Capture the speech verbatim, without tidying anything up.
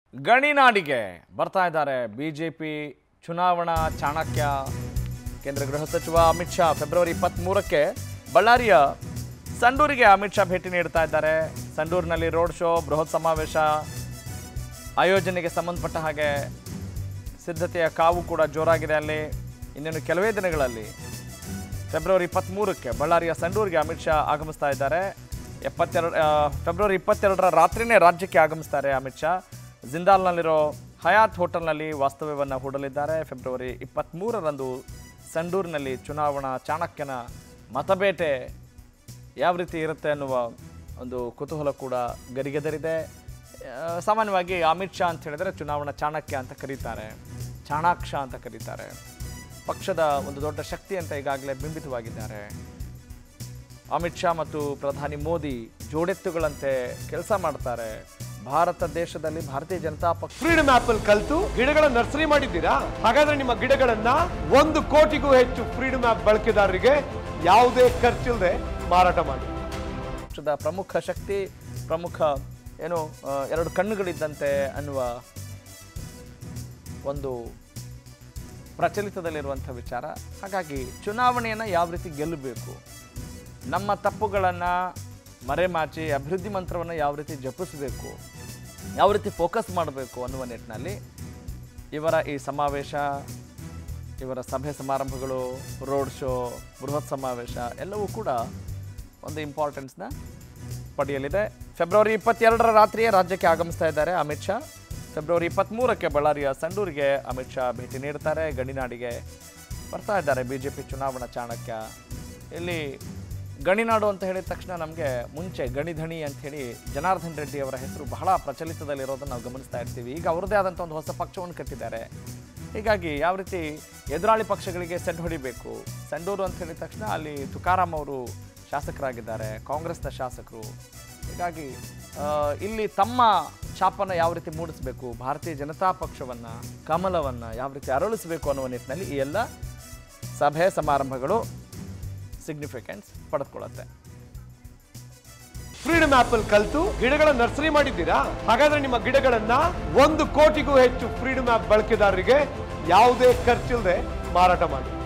ಗಣಿನಾಡಿಗೆ ಬರ್ತಾ ಇದ್ದಾರೆ ಬಿಜೆಪಿ ಚುನಾವಣಾ ಚಾಣಕ್ಯ. ಕೇಂದ್ರ ಗೃಹ ಸಚಿವ ಅಮಿತ್ ಶಾ ಫೆಬ್ರವರಿ ಇಪ್ಪತ್ತ್ಮೂರಕ್ಕೆ ಬಳ್ಳಾರಿಯ ಸಂಡೂರಿಗೆ ಅಮಿತ್ ಶಾ ಭೇಟಿ ನೀಡ್ತಾ ಇದ್ದಾರೆ. ಸಂಡೂರಿನಲ್ಲಿ ರೋಡ್ ಶೋ, ಬೃಹತ್ ಸಮಾವೇಶ ಆಯೋಜನೆಗೆ ಸಂಬಂಧಪಟ್ಟ ಹಾಗೆ ಸಿದ್ಧತೆಯ ಕಾವು ಕೂಡ ಜೋರಾಗಿದೆ. ಅಲ್ಲಿ ಇನ್ನೇನು ಕೆಲವೇ ದಿನಗಳಲ್ಲಿ ಫೆಬ್ರವರಿ ಇಪ್ಪತ್ತ್ಮೂರಕ್ಕೆ ಬಳ್ಳಾರಿಯ ಸಂಡೂರಿಗೆ ಅಮಿತ್ ಶಾ ಆಗಮಿಸ್ತಾ ಇದ್ದಾರೆ. ಎಪ್ಪತ್ತೆರಡು ಫೆಬ್ರವರಿ ಇಪ್ಪತ್ತೆರಡರ ರಾತ್ರಿನೇ ರಾಜ್ಯಕ್ಕೆ ಆಗಮಿಸ್ತಾರೆ ಅಮಿತ್ ಶಾ. ಜಿಂದಾಲ್ನಲ್ಲಿರೋ ಹಯಾತ್ ಹೋಟೆಲ್ನಲ್ಲಿ ವಾಸ್ತವ್ಯವನ್ನು ಹೂಡಲಿದ್ದಾರೆ. ಫೆಬ್ರವರಿ ಇಪ್ಪತ್ತ್ಮೂರರಂದು ಸಂಡೂರಿನಲ್ಲಿ ಚುನಾವಣಾ ಚಾಣಕ್ಯನ ಮತಬೇಟೆ ಯಾವ ರೀತಿ ಇರುತ್ತೆ ಅನ್ನುವ ಒಂದು ಕುತೂಹಲ ಕೂಡ ಗರಿಗೆದರಿದೆ. ಸಾಮಾನ್ಯವಾಗಿ ಅಮಿತ್ ಶಾ ಅಂತ ಹೇಳಿದರೆ ಚುನಾವಣಾ ಚಾಣಕ್ಯ ಅಂತ ಕರೀತಾರೆ, ಚಾಣಾಕ್ಷ ಅಂತ ಕರೀತಾರೆ. ಪಕ್ಷದ ಒಂದು ದೊಡ್ಡ ಶಕ್ತಿ ಅಂತ ಈಗಾಗಲೇ ಬಿಂಬಿತವಾಗಿದ್ದಾರೆ. ಅಮಿತ್ ಶಾ ಮತ್ತು ಪ್ರಧಾನಿ ಮೋದಿ ಜೋಡೆತ್ತುಗಳಂತೆ ಕೆಲಸ ಮಾಡ್ತಾರೆ. ಭಾರತ ದೇಶದಲ್ಲಿ ಭಾರತೀಯ ಜನತಾ ಪಕ್ಷ ಫ್ರೀಡಮ್ ಆಪ್ ಅಲ್ಲಿ ಕಲಿತು ಗಿಡಗಳ ನರ್ಸರಿ ಮಾಡಿದ್ದೀರಾ? ಹಾಗಾದ್ರೆ ನಿಮ್ಮ ಗಿಡಗಳನ್ನ ಒಂದು ಕೋಟಿಗೂ ಹೆಚ್ಚು ಫ್ರೀಡಮ್ ಆಪ್ ಬಳಕೆದಾರರಿಗೆ ಯಾವುದೇ ಖರ್ಚಿಲ್ಲದೆ ಮಾರಾಟ ಮಾಡಿ. ಪಕ್ಷದ ಪ್ರಮುಖ ಶಕ್ತಿ, ಪ್ರಮುಖ ಏನು ಎರಡು ಕಣ್ಣುಗಳಿದ್ದಂತೆ ಅನ್ನುವ ಒಂದು ಪ್ರಚಲಿತದಲ್ಲಿರುವಂಥ ವಿಚಾರ. ಹಾಗಾಗಿ ಚುನಾವಣೆಯನ್ನು ಯಾವ ರೀತಿ ಗೆಲ್ಲಬೇಕು, ನಮ್ಮ ತಪ್ಪುಗಳನ್ನು ಮರೆಮಾಚಿ ಅಭಿವೃದ್ಧಿ ಮಂತ್ರವನ್ನು ಯಾವ ರೀತಿ ಜಪಿಸಬೇಕು, ಯಾವ ರೀತಿ ಫೋಕಸ್ ಮಾಡಬೇಕು ಅನ್ನುವ ನಿಟ್ಟಿನಲ್ಲಿ ಇವರ ಈ ಸಮಾವೇಶ, ಇವರ ಸಭೆ ಸಮಾರಂಭಗಳು, ರೋಡ್ ಶೋ, ಬೃಹತ್ ಸಮಾವೇಶ ಎಲ್ಲವೂ ಕೂಡ ಒಂದು ಇಂಪಾರ್ಟೆನ್ಸ್ನ ಪಡೆಯಲಿದೆ. ಫೆಬ್ರವರಿ ಇಪ್ಪತ್ತೆರಡರ ರಾತ್ರಿಯೇ ರಾಜ್ಯಕ್ಕೆ ಆಗಮಿಸ್ತಾ ಇದ್ದಾರೆ ಅಮಿತ್ ಶಾ. ಫೆಬ್ರವರಿ ಇಪ್ಪತ್ತ್ಮೂರಕ್ಕೆ ಬಳ್ಳಾರಿಯ ಸಂಡೂರಿಗೆ ಅಮಿತ್ ಶಾ ಭೇಟಿ ನೀಡ್ತಾರೆ. ಗಣಿನಾಡಿಗೆ ಬರ್ತಾ ಇದ್ದಾರೆ ಬಿ ಜೆ ಪಿ ಚುನಾವಣಾ ಚಾಣಕ್ಯ. ಇಲ್ಲಿ ಗಣಿನಾಡು ಅಂತ ಹೇಳಿದ ತಕ್ಷಣ ನಮಗೆ ಮುಂಚೆ ಗಣಿಧಣಿ ಅಂಥೇಳಿ ಜನಾರ್ದನ್ ರೆಡ್ಡಿ ಅವರ ಹೆಸರು ಬಹಳ ಪ್ರಚಲಿತದಲ್ಲಿರೋದನ್ನು ನಾವು ಗಮನಿಸ್ತಾ ಇರ್ತೀವಿ. ಈಗ ಅವರದೇ ಆದಂಥ ಒಂದು ಹೊಸ ಪಕ್ಷವನ್ನು ಕಟ್ಟಿದ್ದಾರೆ. ಹೀಗಾಗಿ ಯಾವ ರೀತಿ ಎದುರಾಳಿ ಪಕ್ಷಗಳಿಗೆ ಸೆಡ್ ಹೊಡಿಬೇಕು. ಸಂಡೂರು ಅಂತ ಹೇಳಿದ ತಕ್ಷಣ ಅಲ್ಲಿ ತುಕಾರಾಮ್ ಅವರು ಶಾಸಕರಾಗಿದ್ದಾರೆ, ಕಾಂಗ್ರೆಸ್ನ ಶಾಸಕರು. ಹೀಗಾಗಿ ಇಲ್ಲಿ ತಮ್ಮ ಛಾಪನ್ನು ಯಾವ ರೀತಿ ಮೂಡಿಸಬೇಕು, ಭಾರತೀಯ ಜನತಾ ಪಕ್ಷವನ್ನು, ಕಮಲವನ್ನು ಯಾವ ರೀತಿ ಅರಳಿಸಬೇಕು ಅನ್ನುವ ನಿಟ್ಟಿನಲ್ಲಿ ಈ ಎಲ್ಲ ಸಭೆ ಸಮಾರಂಭಗಳು ಸಿಗ್ನಿಫಿಕೆನ್ಸ್ ಪಡೆದುಕೊಳ್ಳುತ್ತೆ. ಫ್ರೀಡಮ್ ಆಪ್ ಅಲ್ಲಿ ಕಲಿತು ಗಿಡಗಳ ನರ್ಸರಿ ಮಾಡಿದ್ದೀರಾ? ಹಾಗಾದ್ರೆ ನಿಮ್ಮ ಗಿಡಗಳನ್ನ ಒಂದು ಕೋಟಿಗೂ ಹೆಚ್ಚು ಫ್ರೀಡಮ್ ಆಪ್ ಬಳಕೆದಾರರಿಗೆ ಯಾವುದೇ ಖರ್ಚಿಲ್ಲದೆ ಮಾರಾಟ ಮಾಡಿ.